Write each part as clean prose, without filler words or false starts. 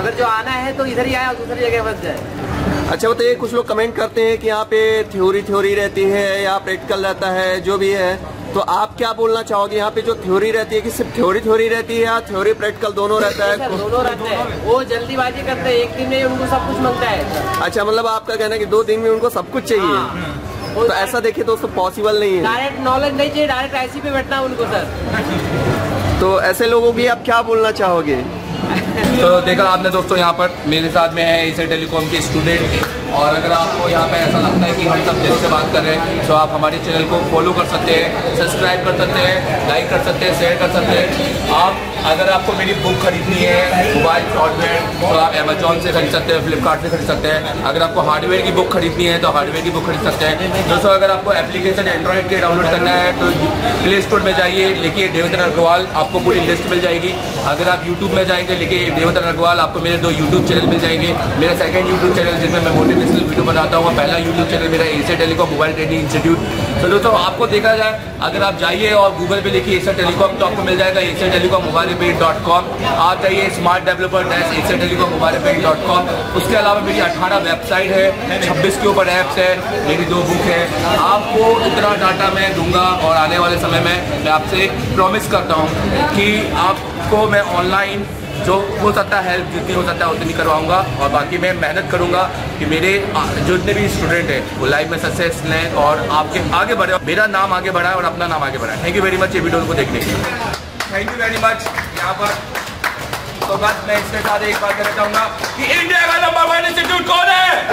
अगर जो आना है तो इधर ही आए और दूसरी जगह फंस जाए। अच्छा बताइए, कुछ लोग कमेंट करते हैं कि यहाँ पे थ्योरी रहती है या प्रैक्टिकल रहता है, जो भी है, तो आप क्या बोलना चाहोगे? यहाँ पे जो थ्योरी रहती है कि सिर्फ थ्योरी रहती है या थ्योरी प्रैक्टिकल दोनों रहता है? दोनों रहते हैं। वो जल्दीबाजी करते हैं, एक दिन में उनको सब कुछ मिलता है। अच्छा, मतलब आपका कहना है कि 2 दिन में उनको सब कुछ चाहिए। तो ऐसा देखिए दोस्तों, पॉसिबल नहीं है। डायरेक्ट नॉलेज नहीं चाहिए, डायरेक्ट आईसी पे बैठना उनको सर। तो ऐसे लोगों की आप क्या बोलना चाहोगे? तो देखा आपने दोस्तों, यहाँ पर मेरे साथ में है एशिया टेलीकॉम के स्टूडेंट। और अगर आपको यहाँ पे ऐसा लगता है कि हम सब दिल से बात कर रहे हैं, तो आप हमारे चैनल को फॉलो कर सकते हैं, सब्सक्राइब कर सकते हैं, लाइक कर सकते हैं, शेयर कर सकते हैं। आप अगर आपको मेरी बुक खरीदनी है मोबाइल सॉफ्टवेयर, तो आप अमेजोन से खरीद सकते हैं, फ्लिपकार्ट से खरीद सकते हैं। अगर आपको हार्डवेयर की बुक खरीदनी है तो हार्डवेयर की बुक खरीद सकते हैं। दोस्तों अगर आपको एप्लीकेशन एंड्रॉइड के डाउनलोड करना है तो प्ले स्टोर में जाइए, लिखिए देवेंद्र अग्रवाल, आपको पूरी लिस्ट मिल जाएगी। अगर आप यूट्यूब में जाएंगे, लिखिए देवेंद्र अग्रवाल, आपको मेरे 2 यूट्यूब चैनल मिल जाएंगे। मेरा सेकंड यूट्यूब चैनल जिसमें मैं मोटिवेशनल वीडियो बनाता हूँ, पहला यूट्यूब चैनल मेरा Asia telecom mobile training institute. तो दोस्तों आपको देखा जाए, अगर आप जाइए और गूगल पे लिखिए एशिया टेलीकॉम, तो आपको मिल जाएगा एशिया टेलीकॉम मोबाइल रिपेयर.com। आप जाइए smart developer Asia telecom mobile repair dot com. उसके अलावा मेरी 18 वेबसाइट है, 26 के ऊपर ऐप्स है, मेरी 2 बुक है। आपको इतना डाटा मैं दूंगा और आने वाले समय में मैं आपसे प्रॉमिस करता हूँ कि आपको मैं ऑनलाइन जो हो सकता है हेल्प जितनी हो सकता है उतनी करवाऊंगा। और बाकी मैं मेहनत करूंगा कि मेरे जो जितने भी स्टूडेंट हैं वो लाइफ में सक्सेस लें और आपके आगे बढ़े, मेरा नाम आगे बढ़ाए और अपना नाम आगे बढ़ाए। थैंक यू वेरी मच ये वीडियो को देखने के लिए। Thank you very much. यहाँ पर तो बस मैं इसके साथ एक बात कहना चाहूँगा कि इंडिया का नंबर 1 इंस्टीट्यूट कौन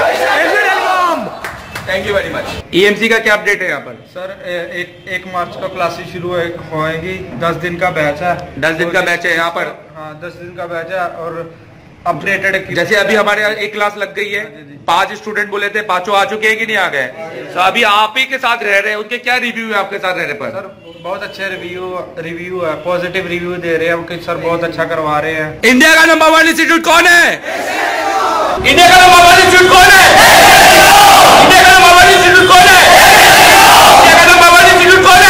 है? Thank you very much. EMC का क्या अपडेट है यहाँ पर? सर 1 मार्च को क्लासेस शुरू होएगी। 10 दिन का बैच है। 10 दिन का बैच है यहाँ पर? हाँ 10 दिन का बैच है। और अपडेटेड जैसे अभी हमारे यहाँ 1 क्लास लग गई है, 5 स्टूडेंट बोले थे, 5 आ चुके हैं कि नहीं आ गए? तो अभी आप ही के साथ रह रहे हैं, उनके क्या रिव्यू है आपके साथ रहने पर? सर बहुत अच्छे रिव्यू है, पॉजिटिव रिव्यू दे रहे हैं कि सर बहुत अच्छा करवा रहे हैं। इंडिया का नंबर 1 इंस्टीट्यूट कौन है? इंडिया का नंबर 1 इंस्टीट्यूट कौन है? इंडिया का नंबर 1 इंस्टीट्यूट कौन है? इंडिया का नंबर 1 इंस्टीट्यूट कौन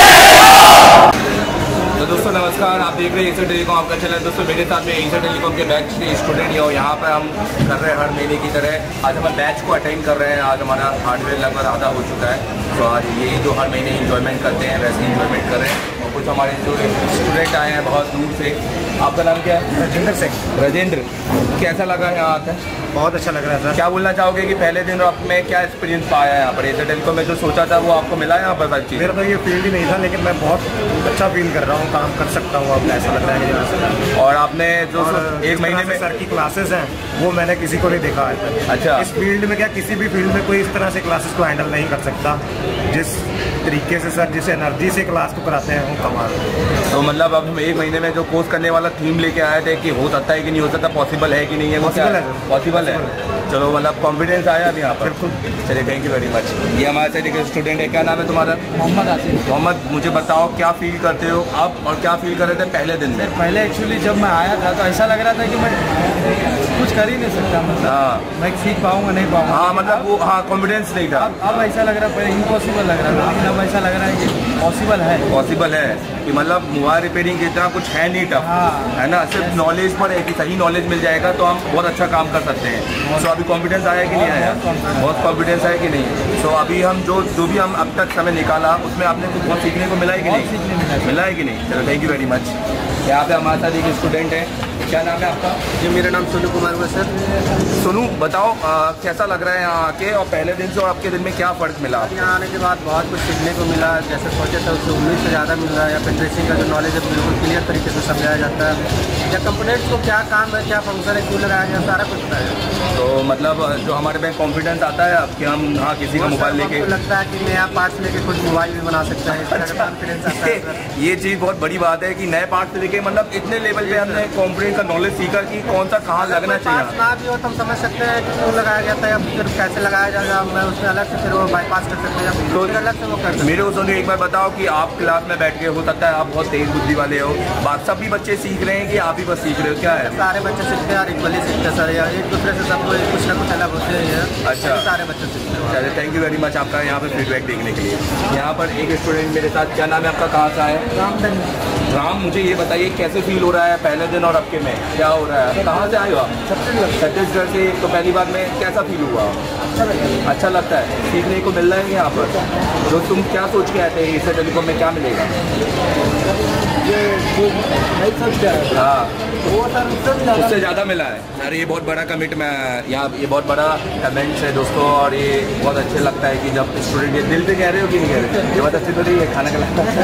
है? तो दोस्तों नमस्कार, आप देख रहे हैं एशिया टेलीकॉम आपका चैनल। दोस्तों मेरे साथ में एशिया टेलीकॉम के बैच के स्टूडेंट हैं और यहाँ पर हम कर रहे हैं हर महीने की तरह आज हम बैच को अटेंड कर रहे हैं। आज हमारा हार्डवेयर लगभग आधा हो चुका है, तो आज ये जो हर महीने इंजॉयमेंट करते हैं वैसे इंजॉयमेंट कर रहे हैं। और कुछ हमारे जो स्टूडेंट आए हैं बहुत दूर से। आपका नाम क्या है? राजेंद्र सिंह। राजेंद्र, कैसा लगा यहाँ आकर? बहुत अच्छा लग रहा है सर। क्या बोलना चाहोगे कि पहले दिन आपने क्या एक्सपीरियंस पाया यहाँ पर? एशिया टेलीकॉम में जो सोचा था वो आपको मिला यहाँ पर? हर चीज़ मेरा तो ये फील्ड ही नहीं था, लेकिन मैं बहुत अच्छा फील कर रहा हूँ, काम कर सकता हूँ अब ऐसा लग रहा है। और आपने जो 1 महीने में सर की क्लासेस हैं वो मैंने किसी को नहीं देखा है। अच्छा, इस फील्ड में क्या किसी भी फील्ड में कोई इस तरह से क्लासेस को हैंडल नहीं कर सकता जिस तरीके से सर, जिस एनर्जी से क्लास को कराते हैं वो कमाल। तो मतलब अब हम 1 महीने में जो कोर्स करने वाला थीम लेके आए थे कि हो सकता है कि नहीं हो सकता, पॉसिबल है कि नहीं है? पॉसिबल है, पॉसिबल है। चलो मतलब कॉन्फिडेंस आया अभी यहाँ पर। चलिए थैंक यू वेरी मच। ये हमारे साथ एक स्टूडेंट है, क्या नाम है तुम्हारा? मोहम्मद आसिफ। मोहम्मद, मुझे बताओ क्या फील करते हो आप और क्या फील कर रहे थे पहले दिन में? पहले एक्चुअली जब मैं आया था तो ऐसा लग रहा था कि मैं कुछ कर ही नहीं सकता, मतलब हाँ मैं सीख पाऊंगा नहीं पाऊंगा। हाँ मतलब वो हाँ कॉन्फिडेंस नहीं था। अब ऐसा लग रहा है, पहले इम्पॉसिबल लग रहा था, लेकिन अब ऐसा लग रहा है कि पॉसिबल है। पॉसिबल है कि मतलब मोबाइल रिपेयरिंग की इतना कुछ है नहीं टफ, है ना? सिर्फ नॉलेज पर है कि सही नॉलेज मिल जाएगा तो हम बहुत अच्छा काम कर सकते हैं। सो अभी कॉन्फिडेंस आया कि नहीं आया? बहुत कॉन्फिडेंस है कि नहीं? सो अभी हम जो भी हम अब तक समय निकाला उसमें आपने कुछ बहुत सीखने को मिला है कि नहीं? मिला है कि नहीं? चलो थैंक यू वेरी मच। यहाँ पे हमारे साथ एक स्टूडेंट है, क्या नाम है आपका? जी मेरा नाम सोनू कुमार हुआ सर। सोनू बताओ कैसा लग रहा है यहाँ आके और पहले दिन से और आपके दिन में क्या फ़र्क मिला? यहाँ आने के बाद बहुत कुछ सीखने को मिला, जैसे सोचे था उससे उम्मीद से ज़्यादा मिल रहा है। या फिर ट्रेसिंग का जो नॉलेज है बिल्कुल क्लियर तरीके से समझाया जाता है, या कंपोनेंट्स को क्या काम है, क्या फंक्शन है, क्यों लगाया गया, सारा कुछ बताया। तो मतलब जो हमारे में कॉन्फिडेंस आता है अब कि हम हाँ किसी का मोबाइल लेके लगता है कि नया पार्ट्स लेके कुछ मोबाइल भी बना सकता है, इसका कॉन्फिडेंस आता है। ये चीज़ बहुत बड़ी बात है कि नए पार्ट्स लेके मतलब इतने लेवल पे हमने कॉन्फिडेंस का नॉलेज सीखा कि कौन सा कहाँ लगना चाहिए। ना भी हो तो हम समझ सकते हैं कि क्यों लगाया गया था या फिर कैसे लगाया जाएगा, मैं उसमें अलग से फिर वो बाईपास कर सकते हैं, तो अलग से वो कर सकते हैं। मेरे को सुनिए एक बार बताओ कि आप क्लास में बैठ के हो सकता है आप बहुत तेज बुद्धि वाले हो, बात सभी बच्चे सीख रहे हैं कि आप ही बस सीख रहे हो? क्या है? सारे बच्चे सीखते हैं और इक्वली सीखते हैं सर, या एक दूसरे से सब कुछ ना कुछ अलग होते हैं। अच्छा, सारे बच्चे सीखते हैं। चलिए थैंक यू वेरी मच आपका यहाँ पे फीडबैक देखने के लिए। यहाँ पर एक स्टूडेंट मेरे साथ, क्या नाम है आपका, कहाँ से आए? रामधन। राम, मुझे ये बताइए कैसे फील हो रहा है पहले दिन और अब के में? क्या हो रहा है? कहाँ से आए हो आप? छत्तीसगढ़ से। तो पहली बार में कैसा फील हुआ? अच्छा लगता है। सीखने को मिल रहा है यहाँ पर? जो तुम क्या सोच के आए थे एशिया टेलीकॉम में क्या मिलेगा? हाँ, उससे ज़्यादा मिला है सर। ये बहुत बड़ा कमिटमेंट यहाँ, ये बहुत बड़ा कमेंट्स है दोस्तों, और ये बहुत अच्छे लगता है कि जब स्टूडेंट ये दिल पे कह रहे हो कि नहीं कह रहे, ये बात अच्छी तो नहीं है, खाना का लगता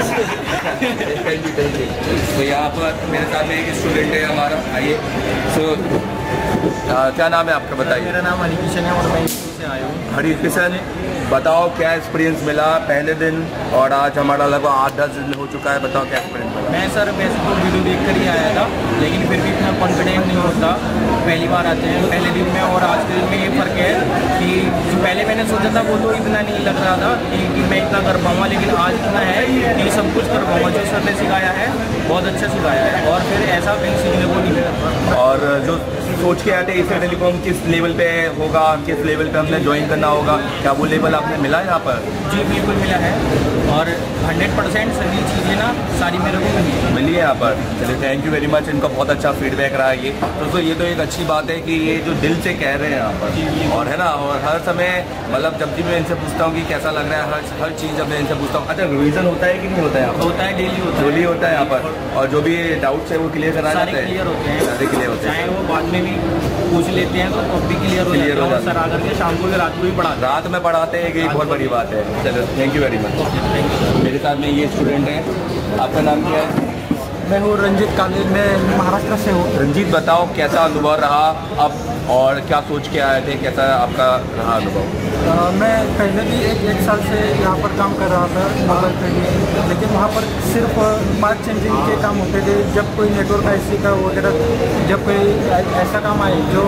है। तो यहाँ पर मेरे साथ में एक स्टूडेंट है हमारा, आइए। सो क्या नाम है आपका, बताइए। मेरा नाम हरिकिशन है और मैं इससे से आया हूँ। हरिकिशन, बताओ क्या एक्सपीरियंस मिला पहले दिन और आज? हमारा लगभग 8-10 दिन हो चुका है, बताओ क्या एक्सपीरियंस मिला? मैं सर वैसे तो वीडियो देख कर ही आया था, लेकिन फिर भी इतना कॉन्फिडेंट नहीं होता, पहली बार आते हैं। पहले दिन में और आज के दिन में ये फ़र्क है कि जो पहले मैंने सोचा था वो तो इतना नहीं लग रहा था कि मैं इतना कर पाऊँगा, लेकिन आज इतना है कि सब कुछ कर पाऊँगा। जो सर ने सिखाया है बहुत अच्छा सिखाया है और फिर ऐसा कहीं सीखने को नहीं मिला। और जो सोच के आते एशिया टेलीकॉम किस लेवल पे होगा, किस लेवल पे हमने ज्वाइन करना होगा, क्या वो लेवल आपने मिला यहाँ पर? जी बिल्कुल मिला है और 100% सभी चीज़ें ना सारी मेरे को मिली है यहाँ पर। चलिए थैंक यू वेरी मच, इनका बहुत अच्छा फीडबैक रहा है ये। तो ये तो एक अच्छी बात है कि ये जो दिल से कह रहे हैं यहाँ पर, और है ना, और हर समय मतलब जब भी मैं इनसे पूछता हूँ कि कैसा लग रहा है, हर चीज़ जब मैं इनसे पूछता हूँ। अच्छा रिवीजन होता है कि नहीं होता है यहाँ पर? होता है, डेली होता है यहाँ पर, और जो भी डाउट्स है वो क्लियर करा जाते हैं? क्लियर होते हैं, सारे क्लियर होते हैं, चाहे वो बाद में भी पूछ लेते हैं तो भी क्लियर हो जाता है। सर आकर के शाम को रात को भी पढ़ाते हैं। रात में पढ़ाते हैं, यही बहुत बड़ी बात है। चलो थैंक यू वेरी मच। मेरे साथ में ये स्टूडेंट है, आपका नाम क्या है? मैं हूँ रंजीत काली, मैं महाराष्ट्र से हूँ। रंजीत बताओ कैसा अनुभव रहा अब, और क्या सोच के आए थे, कैसा आपका रहा अनुभव? मैं पहले भी एक साल से यहाँ पर काम कर रहा था मोबाइल पे भी, लेकिन वहाँ पर सिर्फ पार्ट चेंजिंग के काम होते थे। जब कोई नेटवर्क आईसी का वगैरह, जब कोई ऐसा काम आए जो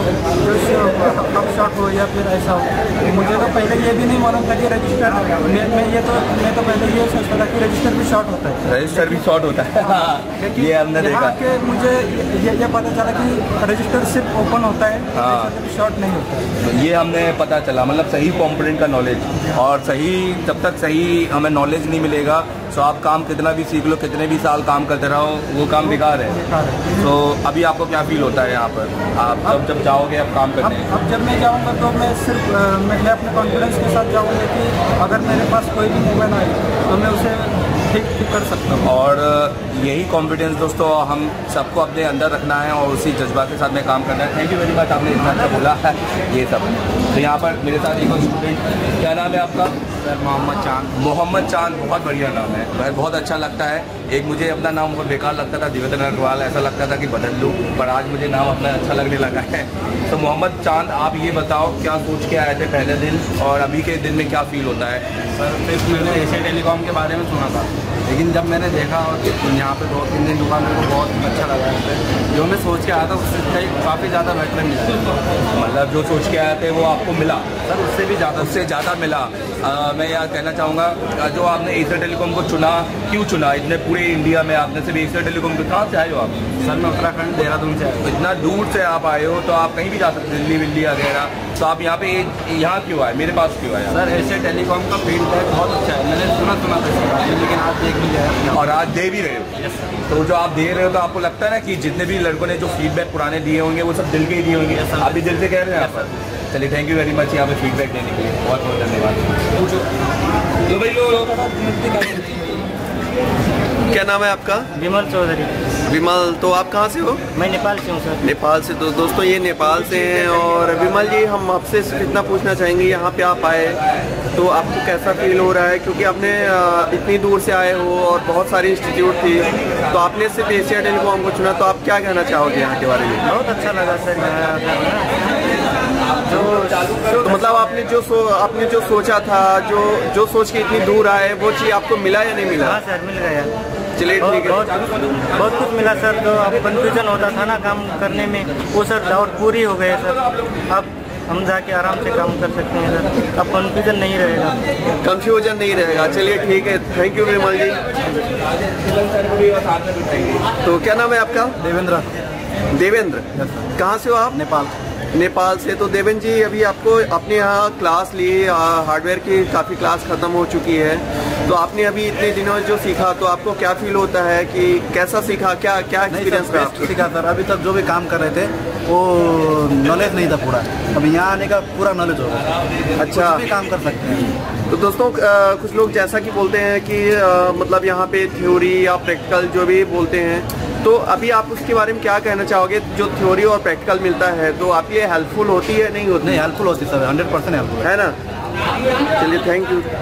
कब शॉर्ट हो या फिर ऐसा हो, मुझे तो पहले ये भी नहीं मालूम था कि रजिस्टर, मैं तो पहले ये सोचता था कि रजिस्टर भी शॉर्ट होता है। रजिस्टर भी शॉर्ट होता है ये हमने देखा। कि मुझे ये पता चला कि रजिस्टर सिर्फ ओपन होता है, शॉर्ट नहीं होता है। ये हमने पता चला, मतलब सही कंपोनेंट का नॉलेज, और सही जब तक सही हमें नॉलेज नहीं मिलेगा तो आप काम कितना भी सीख लो, कितने भी साल काम करते रहो, वो काम बेकार है। तो अभी आपको क्या फील होता है यहाँ पर, आप जब जाओगे अब काम करने? अब जब मैं जाऊँगा तो मैं सिर्फ मैं अपने कॉन्फिडेंस के साथ जाऊँगा कि अगर मेरे पास कोई भी मोबाइल आए तो मैं उसे ठीक कर सकता हूँ। और यही कॉन्फिडेंस दोस्तों हम सबको अपने अंदर रखना है और उसी जज्बा के साथ में काम करना है। थैंक यू वेरी मच, आपने इतना अच्छा बोला है ये सब। तो यहाँ पर मेरे साथ एक और स्टूडेंट, क्या नाम है आपका? सर मोहम्मद चांद। मोहम्मद चांद, बहुत बढ़िया नाम है भाई, बहुत अच्छा लगता है। एक मुझे अपना नाम बहुत बेकार लगता था, देवेंद्र अग्रवाल, ऐसा लगता था कि बदल लूँ, पर आज मुझे नाम अपना अच्छा लगने लगा है। तो मोहम्मद चांद, आप ये बताओ क्या सोच के आए थे पहले दिन और अभी के दिन में क्या फील होता है? सर सिर्फ मैंने एशिया टेलीकॉम के बारे में सुना था, लेकिन जब मैंने देखा और यहाँ पे 2-3 दिन दुकान मेरे को बहुत अच्छा लगा है। जो मैं सोच के आया था उससे काफ़ी ज़्यादा बेटर मिला। मतलब जो सोच के आए थे वो आपको मिला? सर उससे भी ज़्यादा मिला। मैं यह कहना चाहूँगा, जो आपने एशिया टेलीकॉम को चुना, क्यों चुना? इतने पूरे इंडिया में आपने सिर्फ एशिया टेलीकॉम को, कहाँ से आए हो आप? सर मैं उत्तराखंड देहरादून से आया हूँ। इतना दूर से आप आए हो तो आप कहीं भी जा सकते, दिल्ली विल्ली वगैरह, तो आप यहाँ पे यहाँ क्यों आए, मेरे पास क्यों आए? सर एशिया टेलीकॉम का फीडबैक बहुत अच्छा है, मैंने सुना था इसके बारे में, लेकिन आज देख भी गया और आज दे भी रहे हो। तो जो आप दे रहे हो तो आपको लगता है ना कि जितने भी लड़कों ने जो फीडबैक पुराने दिए होंगे वो सब दिल के ही दिए होंगे, आप भी दिल से कह रहे हैं यहाँ पर। चलिए थैंक यू वेरी मच यहाँ पे फीडबैक देने के लिए, बहुत बहुत धन्यवाद। क्या नाम है आपका? विमल चौधरी। विमल, तो आप कहाँ से हो? मैं नेपाल से हूँ सर। नेपाल से। तो दोस्तों ये नेपाल से हैं। और विमल जी, हम आपसे इतना पूछना चाहेंगे, यहाँ पे आप आए तो आपको कैसा फील हो रहा है? क्योंकि आपने इतनी दूर से आए हो और बहुत सारी इंस्टीट्यूट थी, तो आपने सिर्फ एशिया टेलीकॉम को चुना, तो आप क्या कहना चाहोगे यहाँ के बारे में? बहुत अच्छा लगा सर तो मतलब आपने जो सोचा था, जो सोच के इतनी दूर आए, वो चीज़ आपको मिला या नहीं मिला? हाँ सर मिल गया। चलिए ठीक है। बहुत कुछ मिला सर, जो अब कन्फ्यूजन होता था ना काम करने में, वो सर डाउट पूरी हो गए सर। अब हम जाके आराम से काम कर सकते हैं सर, अब कन्फ्यूजन नहीं रहेगा। कंफ्यूजन नहीं रहेगा। चलिए ठीक है, थैंक यू विमल जी। तो तो क्या नाम है आपका? देवेंद्र। देवेंद्र, कहाँ से हो आप? नेपाल। नेपाल से। तो देवेन जी, अभी आपको अपने यहाँ क्लास ली, हार्डवेयर की काफ़ी क्लास ख़त्म हो चुकी है, तो आपने अभी इतने दिनों जो सीखा तो आपको क्या फील होता है कि कैसा सीखा, क्या एक्सपीरियंस रहा आपका? सीखा सर, अभी तक जो भी काम कर रहे थे वो नॉलेज नहीं था पूरा, अभी यहाँ आने का पूरा नॉलेज होगा। अच्छा, भी काम कर सकते हैं। तो दोस्तों कुछ लोग जैसा कि बोलते हैं कि मतलब यहाँ पे थ्योरी या प्रैक्टिकल जो भी बोलते हैं, तो अभी आप उसके बारे में क्या कहना चाहोगे? जो थ्योरी और प्रैक्टिकल मिलता है तो आप ये हेल्पफुल होती है नहीं होती? नहीं, हेल्पफुल होती सर, 100% हेल्पफुल है ना। चलिए, थैंक यू।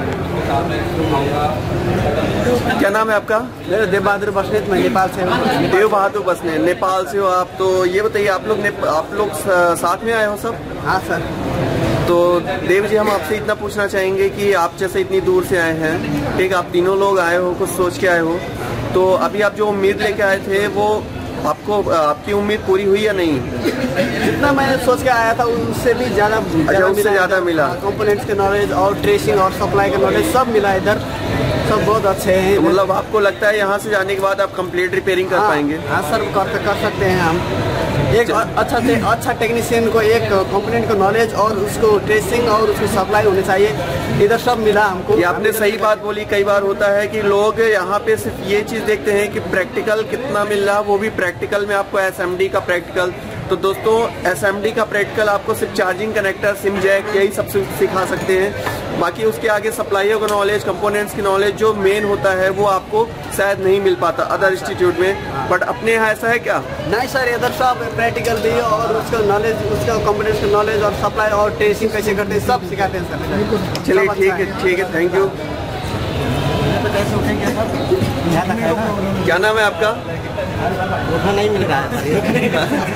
क्या नाम है आपका? मेरा देव बहादुर बसनेत, मैं नेपाल से हूँ। देव बहादुर बसनेत, नेपाल से हो आप। तो ये बताइए, आप लोग साथ में आए हो सब? हाँ सर। तो देव जी, हम आपसे इतना पूछना चाहेंगे कि आप जैसे इतनी दूर से आए हैं, ठीक, आप तीनों लोग आए हो, कुछ सोच के आए हो, तो अभी आप जो उम्मीद लेके आए थे वो आपकी उम्मीद पूरी हुई या नहीं? जितना मैंने सोच के आया था उससे भी ज़्यादा मिला। कंपोनेंट्स के नॉलेज और ट्रेसिंग और सप्लाई का नॉलेज सब मिला इधर, सब बहुत अच्छे हैं। तो मतलब आपको लगता है यहाँ से जाने के बाद आप कंप्लीट रिपेयरिंग कर पाएंगे? हाँ सर, कर सकते हैं हम। एक अच्छा टेक्नीशियन को एक कंपोनेंट का नॉलेज और उसको ट्रेसिंग और उसकी सप्लाई होनी चाहिए, इधर सब मिला हमको। ये आपने सही बात बोली। कई बार होता है कि लोग यहाँ पे सिर्फ ये चीज़ देखते हैं कि प्रैक्टिकल कितना मिल रहा, वो भी प्रैक्टिकल में आपको SMD का प्रैक्टिकल। तो दोस्तों, SMD का प्रैक्टिकल आपको सिर्फ चार्जिंग कनेक्टर, सिम जैक, यही सब सिखा सकते हैं। बाकी उसके आगे सप्लाइयों का नॉलेज, कंपोनेंट्स की नॉलेज जो मेन होता है वो आपको शायद नहीं मिल पाता अदर इंस्टीट्यूट में। बट अपने यहाँ ऐसा है क्या? नहीं सर, इधर सब प्रैक्टिकल भी और उसका नॉलेज, उसका कंपोनेंट्स का नॉलेज और सप्लाई और ट्रेसिंग कैसे करते हैं सब सिखाते हैं सर। चलिए, ठीक है, थैंक यू। क्या नाम है आपका? नहीं मिल रहा है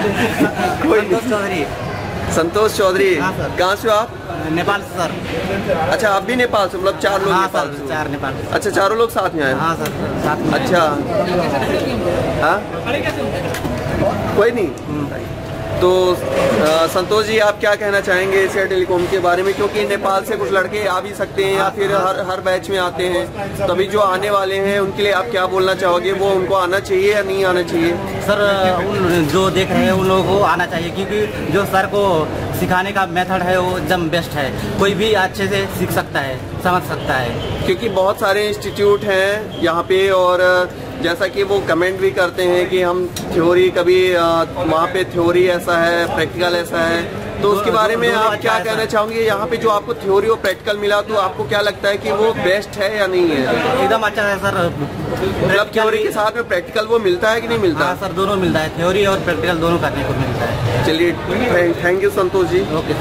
कोई संतोष चौधरी। कहाँ से हो आप? नेपाल से सर। अच्छा, आप भी नेपाल से? मतलब 4 लोग नेपाल से? 4 नेपाल से। अच्छा, चारों लोग साथ में आए? हाँ सर, साथ में। अच्छा, हाँ, कोई नहीं। तो संतोष जी, आप क्या कहना चाहेंगे एशिया टेलीकॉम के बारे में? क्योंकि नेपाल से कुछ लड़के आ भी सकते हैं या फिर हर बैच में आते हैं, तभी जो आने वाले हैं उनके लिए आप क्या बोलना चाहोगे? वो उनको आना चाहिए या नहीं आना चाहिए? सर, उन जो देख रहे हैं उन लोगों को आना चाहिए, क्योंकि जो सर को सिखाने का मेथड है वो एकदम बेस्ट है, कोई भी अच्छे से सीख सकता है, समझ सकता है। क्योंकि बहुत सारे इंस्टीट्यूट हैं यहाँ पे, और जैसा कि वो कमेंट भी करते हैं कि हम थ्योरी, कभी वहाँ पे थ्योरी ऐसा है, प्रैक्टिकल ऐसा है, तो उसके बारे में आप क्या कहना चाहोगे? यहाँ पे जो आपको थ्योरी और प्रैक्टिकल मिला, तो आपको क्या लगता है कि वो बेस्ट है या नहीं है? एकदम अच्छा है सर। मतलब थ्योरी के साथ में प्रैक्टिकल वो मिलता है कि नहीं मिलता? हाँ सर, दोनों मिलता है, थ्योरी और प्रैक्टिकल दोनों करने को मिलता है। चलिए, thank you Santosh ji. Okay.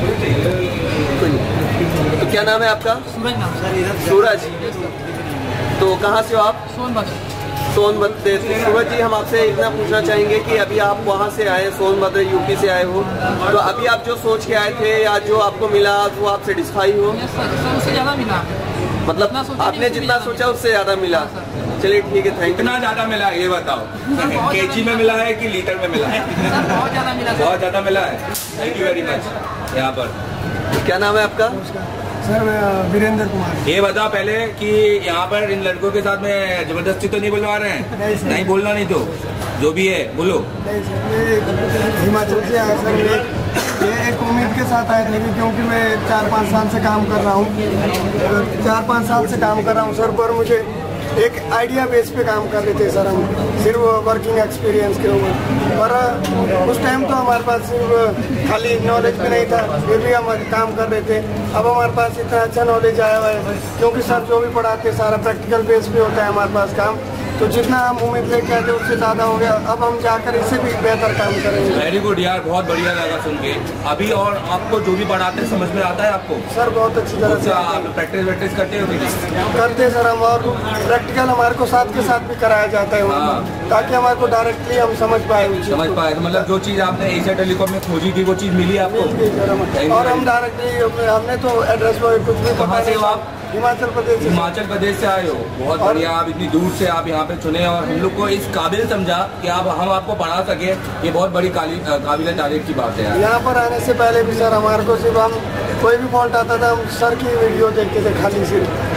तो क्या नाम है आपका? सूरज नाम सर। सूरज, तो कहाँ से हो आप? सोनभद्र से। सूरज जी, हम आपसे इतना पूछना चाहेंगे कि अभी आप वहाँ से आए, सोनभद्र यूपी से आए हो, तो अभी आप जो सोच के आए थे या जो आपको मिला वो आप सेटिस्फाई हो? सर, उससे ज़्यादा मिला। मतलब आपने जितना सोचा उससे ज़्यादा मिला? चलिए, ठीक है, थैंक यू। कितना ज़्यादा मिला ये बताओ? केजी में मिला है कि लीटर में मिला है? सर, बहुत ज़्यादा मिला। बहुत ज़्यादा मिला है। Thank you very much. यहाँ पर क्या नाम है आपका? सर, मैं वीरेंद्र कुमार। ये बताओ पहले कि यहाँ पर इन लड़कों के साथ में जबरदस्ती तो नहीं बुलवा रहे हैं? नहीं बोलना, नहीं तो जो भी है बोलो। नहीं सर, ये हिमाचल से आया सर। ये एक उम्मीद के साथ आए थे क्योंकि मैं 4-5 साल से काम कर रहा हूँ, 4-5 साल से काम कर रहा हूँ सर, पर मुझे एक आइडिया बेस पे काम कर रहे थे सर हम, सिर्फ वर्किंग एक्सपीरियंस के ऊपर। पर उस टाइम तो हमारे पास सिर्फ खाली नॉलेज भी नहीं था, फिर भी हम काम कर रहे थे। अब हमारे पास इतना अच्छा नॉलेज आया हुआ है, क्योंकि सर जो भी पढ़ाते सारा प्रैक्टिकल बेस पे होता है हमारे पास काम, तो जितना हम उम्मीद लेके आए थे उससे ज़्यादा हो गया। अब हम जाकर इससे भी बेहतर काम करेंगे। वेरी गुड यार, बहुत बढ़िया लगा सुन के। अभी और आपको जो भी पढ़ाते हैं समझ में आता है आपको? सर, बहुत अच्छी तरह से आप प्रैक्टिस करते हो? करते सर हम, और प्रैक्टिकल हमारे को साथ के साथ भी कराया जाता है ताकि हमारे को डायरेक्टली हम समझ पाए। तो मतलब जो चीज़ आपने एशिया टेलीकॉम में खोजी थी वो चीज़ मिली आपको? और हम डायरेक्टली, हमने तो एड्रेस कुछ भी कहाँ से हो आप? हिमाचल प्रदेश। हिमाचल प्रदेश से आए हो, बहुत बढ़िया। आप इतनी दूर से आप यहाँ पे चुने और हम लोग को इस काबिल समझा कि हम आपको पढ़ा सके, ये बहुत बड़ी काबिल तारीफ की बात है। यहाँ पर आने से पहले भी सर हमारे को सिर्फ हम कोई भी फॉल्ट आता था हम सर की वीडियो देखते थे खाली सिर्फ,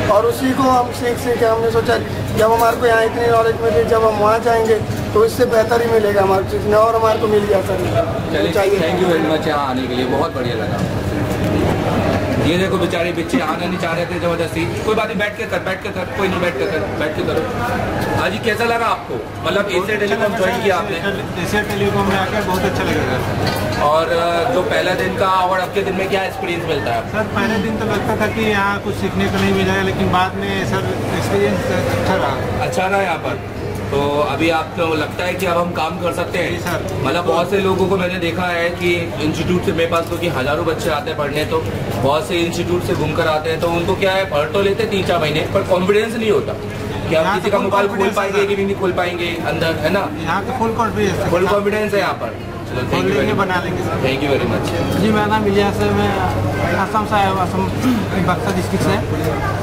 और उसी को हम सीख के हमने सोचा जब हमारे को यहाँ इतनी नॉलेज मिली, जब हम वहाँ जाएंगे तो इससे बेहतर ही मिलेगा हमारे चीज़ में, और हमारे को मिल गया सर। चलिए थैंक यू वेरी मच यहाँ आने के लिए, बहुत बढ़िया लगा। ये देखो बेचारे बच्चे आना नहीं चाह रहे थे जबरदस्ती, कोई बात नहीं, बैठ के कर, कोई नहीं, बैठ के करो। हाँ जी, कैसा लगा आपको? मतलब एशिया टेलीकॉम ज्वाइन किया आपने? एशिया टेलीकॉम में आकर बहुत अच्छा लगेगा। और जो पहला दिन का और अब के दिन में क्या एक्सपीरियंस मिलता है? सर पहले दिन तो लगता था कि यहाँ कुछ सीखने को नहीं मिलेगा, लेकिन बाद में सर एक्सपीरियंस अच्छा रहा यहाँ पर। तो अभी आपको लगता है कि अब हम काम कर सकते हैं? सर मतलब बहुत से लोगों को मैंने देखा है कि इंस्टीट्यूट से मेरे पास तो कि हजारों बच्चे आते हैं पढ़ने, तो बहुत से इंस्टीट्यूट से घूम कर आते हैं, तो उनको क्या है, पढ़ तो लेते 3-4 महीने पर कॉन्फिडेंस नहीं होता कि आप किसी का मोबाइल खोल पाएंगे कि नहीं खोल पाएंगे अंदर, है ना? यहाँ तो फुल कॉन्फिडेंस है यहाँ पर। चलो बना लेंगे sir. Thank you very much. जी मेरा नाम विजय सर, मैं असम से आया हूँ, असम बक्सर डिस्ट्रिक्ट से।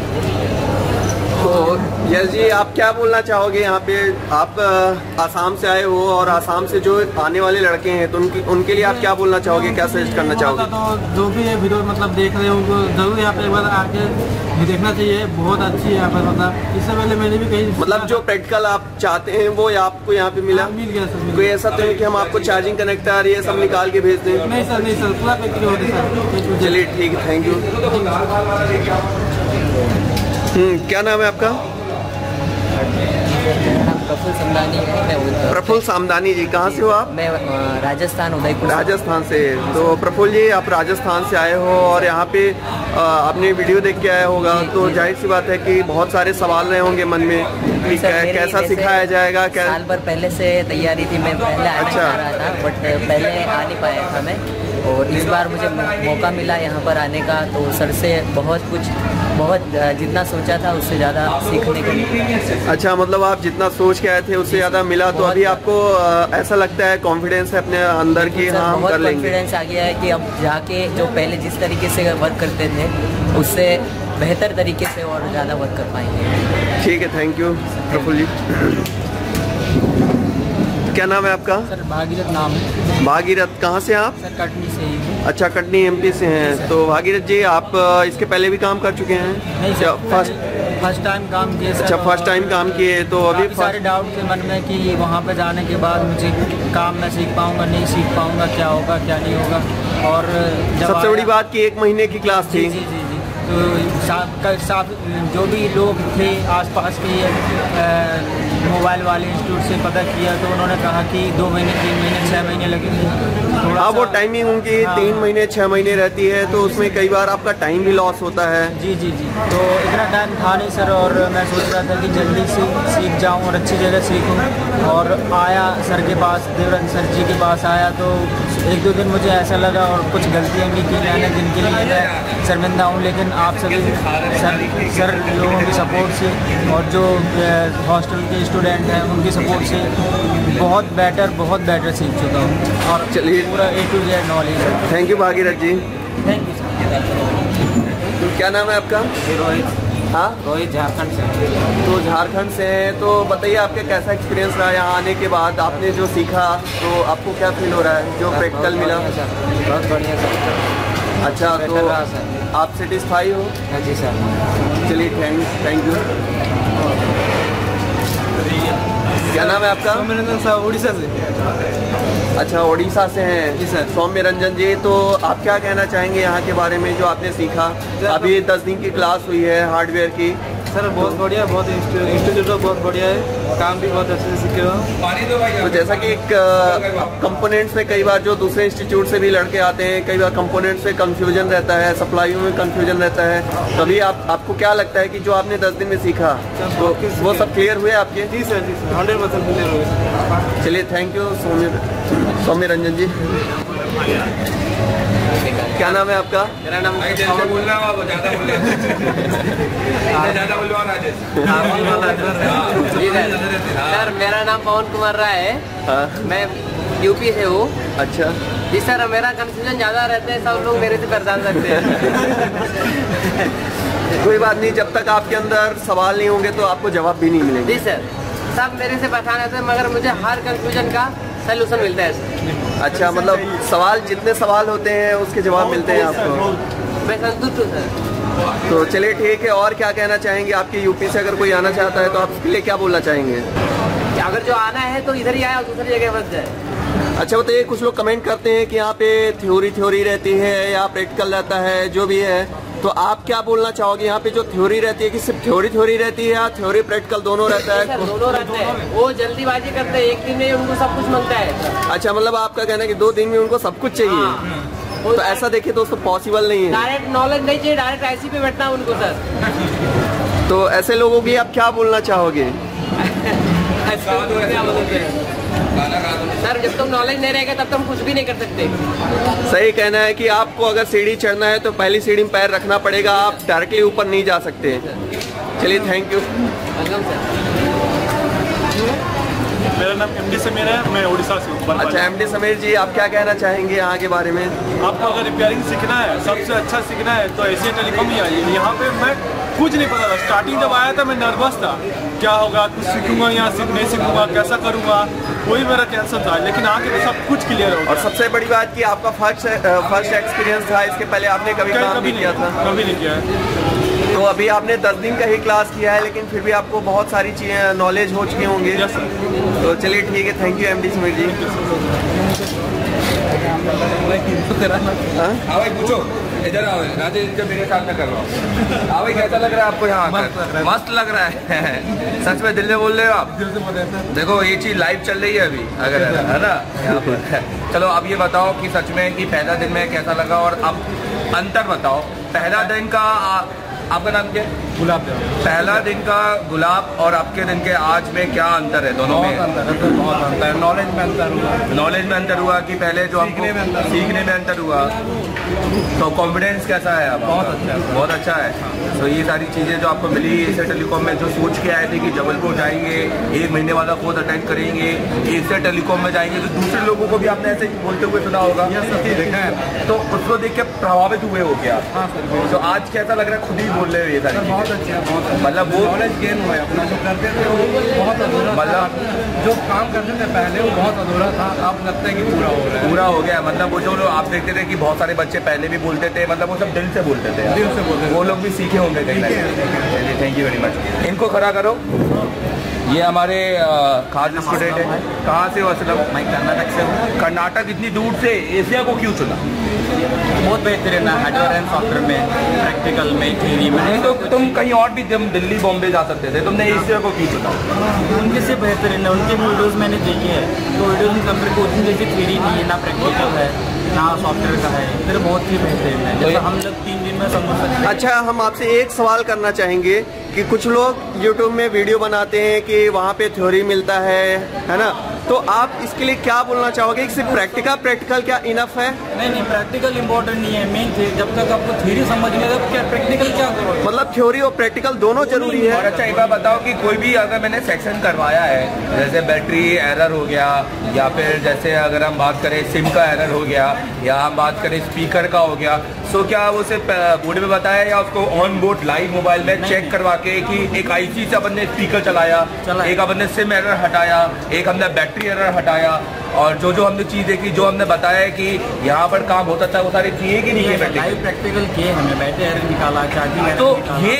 तो यस जी, आप क्या बोलना चाहोगे? यहाँ पे आप आसाम से आए हो और आसाम से जो आने वाले लड़के हैं तो उनके लिए आप क्या बोलना चाहोगे, क्या सजेस्ट करना चाहोगे? तो जो भी ये वीडियो मतलब देख रहे हो उनको जरूर यहाँ पे एक बार आके देखना चाहिए, बहुत अच्छी है यहाँ पर। मतलब इससे पहले मैंने भी कहीं मतलब जो प्रैक्टिकल आप चाहते हैं वो आपको यहाँ पे मिला? मिल गया सर। कोई ऐसा तो है कि हम आपको चार्जिंग कनेक्टर ये सब निकाल के भेज दें? नहीं सर, पूरा प्रैक्टिकल होता सर। चलिए ठीक है, थैंक यू। क्या नाम है आपका? प्रफुल्ल समदानी है। प्रफुल्ल समदानी जी, कहाँ से हो आप? मैं राजस्थान, उदयपुर। राजस्थान से। तो प्रफुल्ल जी, आप राजस्थान से आए हो और यहाँ पे आपने वीडियो देख के आया होगा, तो जाहिर सी बात है कि बहुत सारे सवाल रहे होंगे मन में कि कैसा सिखाया जाएगा। क्या साल भर पहले से तैयारी थी, मैं पहले आना चाह रहा था बट पहले आ नहीं पाया था मैं, और इस बार मुझे मौका मिला यहाँ पर आने का, तो सर से बहुत जितना सोचा था उससे ज़्यादा सीखने को मिला। अच्छा, मतलब आप जितना सोच के आए थे उससे ज़्यादा मिला, तो अभी आपको ऐसा लगता है, कॉन्फिडेंस है अपने अंदर की? हाँ, हम कर लेंगे। कॉन्फिडेंस आ गया है कि अब जाके जो पहले जिस तरीके से वर्क करते थे उससे बेहतर तरीके से और ज़्यादा वर्क कर पाएंगे। ठीक है, थैंक यू प्रफुल्ल जी। क्या नाम है आपका? सर भागीरथ नाम है। भागीरथ, कहाँ से आप? सर कटनी से ही। अच्छा, कटनी एमपी से हैं। तो भागीरथ जी, आप इसके पहले भी काम कर चुके हैं? नहीं सर, फर्स्ट टाइम काम किए सर। अच्छा, फर्स्ट टाइम काम किए। तो अभी सारे डाउट थे मन में कि वहाँ पे जाने के बाद मुझे काम मैं सीख पाऊँगा, नहीं सीख पाऊँगा, क्या होगा क्या नहीं होगा। और सबसे बड़ी बात कि 1 महीने की क्लास थी। जी, तो साथ जो भी लोग थे आसपास के मोबाइल वाले इंस्टीट्यूट से पता किया, तो उन्होंने कहा कि 2 महीने 3 महीने 6 महीने लगेंगे। हाँ, वो टाइमिंग उनकी 3 महीने 6 महीने रहती है, तो उसमें कई बार आपका टाइम भी लॉस होता है। जी, तो इतना टाइम था नहीं सर, और मैं सोच रहा था कि जल्दी से सीख जाऊँ और अच्छी जगह सीखूँ। और आया सर के पास, देवरंग सर जी के पास आया, तो 1-2 दिन मुझे ऐसा लगा और कुछ गलतियाँ भी की मैंने जिनके लिए मैं शर्मिंदा हूँ, लेकिन आप सभी सर लोगों की सपोर्ट से और जो हॉस्टल के स्टूडेंट हैं उनकी सपोर्ट से बहुत बेटर सीख चुका हूँ, और चलिए पूरा A to Z नॉलेज है। Thank you Bhagirath ji. Thank you sir. क्या नाम है आपका? रोहित। हाँ, रोहित, झारखंड से। तो झारखंड से हैं, तो बताइए आपका कैसा एक्सपीरियंस रहा यहाँ आने के बाद? आपने जो सीखा तो आपको क्या फील हो रहा है, जो प्रैक्टिकल मिला? बहुत बढ़िया सर। अच्छा, तो आप सेटिस्फाई हो? हाँ जी सर। चलिए थैंक यू। क्या नाम है आपका? उड़ीसा से। अच्छा, उड़ीसा से हैं। जी सर। सौम्य रंजन जी, तो आप क्या कहना चाहेंगे यहाँ के बारे में जो आपने सीखा? अभी 10 दिन की क्लास हुई है हार्डवेयर की। सर बहुत बढ़िया, बहुत इंस्टीट्यूट बहुत बढ़िया है, काम भी बहुत अच्छे से सीखे हो। तो जैसा कि कंपोनेंट्स में कई बार जो दूसरे इंस्टीट्यूट से भी लड़के आते हैं, कई बार कंपोनेंट्स में कंफ्यूजन रहता है, सप्लाइयों में कंफ्यूजन रहता है, तो अभी आपको क्या लगता है कि जो आपने 10 दिन में सीखा तो वो सब क्लियर हुए आपके? जी सर, 100% क्लियर हुए। चलिए थैंक यू सौम्य रंजन जी। क्या नाम है आपका? मेरा नाम सर, मेरा नाम पवन कुमार राय है। हाँ। मैं यूपी से हूँ। अच्छा जी सर, मेरा कंफ्यूजन ज़्यादा रहता है, सब लोग मेरे से परेशान करते हैं। कोई बात नहीं, जब तक आपके अंदर सवाल नहीं होंगे तो आपको जवाब भी नहीं मिलेंगे। जी सर, सब मेरे से परेशान रहते हैं, मगर मुझे हर कंफ्यूजन का सलूशन मिलता है सर। अच्छा, मतलब जितने सवाल होते हैं उसके जवाब मिलते हैं आपको? मैं संतुष्ट हूँ सर। तो चलिए ठीक है, और क्या कहना चाहेंगे? आपके यूपी से अगर कोई आना चाहता है तो आप उसके लिए क्या बोलना चाहेंगे? अगर जो आना है तो इधर ही आए और दूसरी जगह बस जाए। अच्छा बताइए, कुछ लोग कमेंट करते हैं कि यहाँ पे थ्योरी रहती है या प्रैक्टिकल रहता है, जो भी है, तो आप क्या बोलना चाहोगे? यहाँ पे जो थ्योरी रहती है कि सिर्फ थ्योरी रहती है या थ्योरी प्रैक्टिकल दोनों रहता है? दोनों रहते हैं। वो जल्दीबाजी करते हैं, एक दिन में उनको सब कुछ मिलता है। अच्छा, मतलब आपका कहना है कि 2 दिन में उनको सब कुछ चाहिए। तो ऐसा देखिए दोस्तों, पॉसिबल नहीं है। डायरेक्ट नॉलेज नहीं चाहिए, डायरेक्ट ऐसी पे बैठना है उनको सर। तो ऐसे लोगों की आप क्या बोलना चाहोगे? सर जब तक नॉलेज नहीं रहेगा तब तक हम कुछ भी नहीं कर सकते। सही कहना है कि आपको अगर सीढ़ी चढ़ना है तो पहली सीढ़ी में पैर रखना पड़ेगा, आप डायरेक्टली ऊपर नहीं जा सकते। चलिए, थैंक यू। मेरा नाम MD समीर है, मैं उड़ीसा से हूँ। अच्छा MD समीर जी, आप क्या कहना चाहेंगे यहाँ के बारे में? आपको अगर रिपेयरिंग सीखना है, सबसे अच्छा सीखना है तो एशिया टेलीकॉम ही आइए। यहाँ पे मैं कुछ नहीं पता था, स्टार्टिंग जब आया था मैं नर्वस था, क्या होगा, कुछ सीखूंगा यहाँ नहीं सीखूंगा, कैसा करूँगा, वही मेरा टेंशन था। लेकिन आके तो सब कुछ क्लियर हो गया। और सबसे बड़ी बात कि आपका फर्स्ट एक्सपीरियंस था, इसके पहले आपने कभी काम नहीं किया था? कभी नहीं किया है। तो अभी आपने 10 दिन का ही क्लास किया है, लेकिन फिर भी आपको बहुत सारी चीज़ें नॉलेज हो चुकी होंगी। तो चलिए ठीक है, thank you MD Sameer ji. हाँ भाई पूछो, इधर आओ राजेश, जब मेरे साथ में कर रहा हूँ। हाँ भाई, कैसा लग रहा है आपको यहाँ? मस्त लग रहा है। सच में दिल से बोल रहे हो आप? दिल से बोल रहे हैं। देखो ये चीज़ लाइव चल रही है अभी, अगर है ना यहाँ पर। चलो अब ये बताओ कि सच में कि पहला दिन में कैसा लगा, और अब अंतर बताओ। पहला दिन का आपका नाम क्या है? गुलाब। पहला दिन का गुलाब और आपके दिन के आज में क्या अंतर है? दोनों में बहुत अंतर है। नॉलेज में अंतर हुआ। नॉलेज में अंतर हुआ कि पहले जो सीखने में अंतर हुआ। तो कॉन्फिडेंस कैसा है अब? बहुत अच्छा है। बहुत अच्छा है। तो ये सारी चीज़ें जो आपको मिली एशिया टेलीकॉम में, जो सोच के आए थे कि जबलपुर जाएंगे, 1 महीने वाला कोर्स अटेंड करेंगे, एशिया टेलीकॉम में जाएंगे, तो दूसरे लोगों को भी आपने ऐसे बोलते हुए सुना होगा, देखा है, तो उसको देख के प्रभावित हुए हो क्या? हाँ सर। तो आज कैसा लग रहा है? खुद ही बोल रहे हो ये सारी? बहुत अच्छा है, बहुत अच्छा। मतलब वो नॉलेज गेन हुआ है अपना, जो करते थे वो बहुत अधूरा, मतलब जो काम करते थे पहले वो बहुत अधूरा था, अब लगता है कि पूरा हो रहा है। पूरा हो गया। मतलब वो जो लोग आप देखते थे कि बहुत सारे बच्चे पहले भी बोलते थे, मतलब वो सब दिल से बोलते थे, दिल से बोलते थे। वो लोग भी सीखे होंगे कहीं ना कहीं। चलिए, थैंक यू वेरी मच। इनको खड़ा करो। ये हमारे खास स्टूडेंट है। कहाँ से हो असलम? मैं कर्नाटक से हूँ। कर्नाटक इतनी दूर से एशिया को क्यों चुना? बहुत बेहतरीन है हार्डवेयर एंड सॉफ्टवेयर में, प्रैक्टिकल में, थ्योरी में। नहीं तो तुम कहीं और भी दिल्ली बॉम्बे जा सकते थे, तुमने एशिया को क्यों चुना? उनके से बेहतरीन है, उनके वीडियोस मैंने देखे हैं, तो वीडियोस में कंप्यूटर कोचिंग जैसी थ्योरी नहीं है, ना प्रैक्टिकल है, ना सॉफ्टवेयर का है, फिर बहुत ही बेहतरीन है, जैसे हम लोग 3 दिन में समझ सकते हैं। अच्छा, हम आपसे एक सवाल करना चाहेंगे कि कुछ लोग YouTube में वीडियो बनाते हैं कि वहाँ पे थ्योरी मिलता है ना, तो आप इसके लिए क्या बोलना चाहोगे कि सिर्फ प्रैक्टिकल क्या इनफ है? नहीं, प्रैक्टिकल इम्पोर्टेंट नहीं है, मेन थी जब तक आपको थ्योरी समझ में तब क्या प्रैक्टिकल क्या करो, मतलब थ्योरी और प्रैक्टिकल दोनों जरूरी है। और अच्छा एक बार बताओ कि कोई भी अगर मैंने सेक्शन करवाया है, जैसे बैटरी एरर हो गया, या फिर जैसे अगर हम बात करें सिम का एरर हो गया, या हम बात करें स्पीकर का हो गया, सो क्या वो सिर्फ बोर्ड में बताया या उसको ऑन बोर्ड लाइव मोबाइल में चेक करवा के कि एक IC से अपन ने स्पीकर चलाया, एक अपन ने सिम एरर हटाया, एक हमने बैटरी एरर हटाया, और जो जो हमने चीज़ देखी, जो हमने बताया है कि यहाँ पर काम होता था, वो सारी किए कि नहीं है? लाइव प्रैक्टिकल किए हमने, बैटरी एरर निकाला, चार्जिंग। तो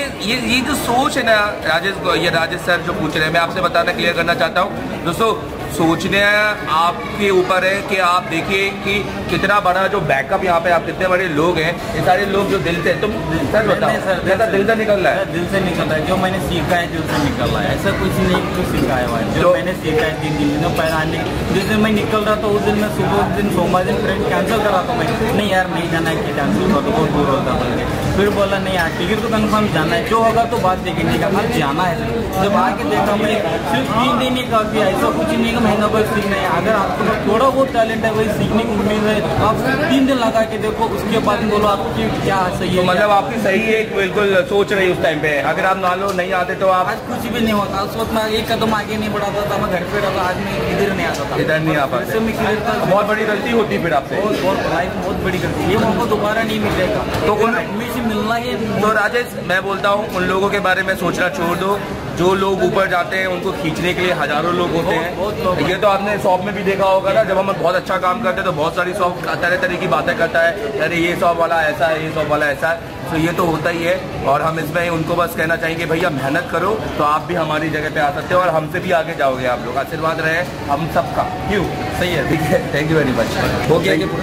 ये जो सोच है ना राजेश सर जो पूछ रहे हैं, मैं आपसे बताना क्लियर करना चाहता हूँ दोस्तों। सोचने आपके ऊपर है कि आप देखिए कि कितना बड़ा जो बैकअप यहाँ पे, आप कितने बड़े लोग हैं, ये सारे लोग जो दिल से, तुम सर बताओ, दिल से निकल रहा है? दिल से निकल रहा है, जो मैंने सीखा है दिल से निकल रहा है, ऐसा कुछ नहीं कुछ सीखा है जो मैंने सीखा है 3 दिन में पहले आने। जिस दिन मैं निकल रहा था उस दिन मैं सुबह, उस दिन सोमवार दिन फ्रेंड कैंसिल करा था मैं, नहीं यार नहीं जाना है कि कैंसिल कर दो, बहुत दूर होता है। फिर बोला नहीं यार टिकट तो कन्फर्म जाना है, जो होगा तो बात देखेंगे का फिर जाना है। जब आके देखा मैं सिर्फ 3 दिन ही काफी, ऐसा कुछ नहीं कि महीना भर सीखना है। अगर आपको थोड़ा बहुत टैलेंट है, वही सीखने की उम्मीद है, आप 3 दिन लगा के देखो, उसके बाद बोलो आपकी क्या सही है। मतलब आपकी सही है, बिल्कुल सोच रही उस टाइम पे, अगर आप मान लो नहीं आते तो आप आज कुछ भी नहीं होता। उस वक्त मैं 1 कदम आगे नहीं बढ़ाता था, मैं घर पे रहता, आज मैं इधर नहीं आता था, इधर नहीं आ पाते। बहुत बड़ी गलती होती फिर आपसे, लाइफ में बहुत बड़ी गलती, ये मौका दोबारा नहीं मिलेगा, तो एडमिशन मिलना ही। तो राजेश मैं बोलता हूँ उन लोगों के बारे में सोचना छोड़ दो जो लोग ऊपर जाते हैं उनको खींचने के लिए हजारों लोग होते हैं। ये तो आपने शॉप में भी देखा होगा ना, जब हम बहुत अच्छा काम करते हैं तो बहुत सारी शॉप तरह तरह की बातें करता है, अरे ये शॉप वाला ऐसा है, ये शॉप वाला ऐसा है। तो ये तो होता ही है, और हम इसमें उनको बस कहना चाहेंगे भैया मेहनत करो तो आप भी हमारी जगह पे आ सकते हो और हमसे भी आगे जाओगे आप लोग। आशीर्वाद रहे हम सबका। क्यों? सही है, ठीक है, थैंक यू वेरी मच। हो गया ये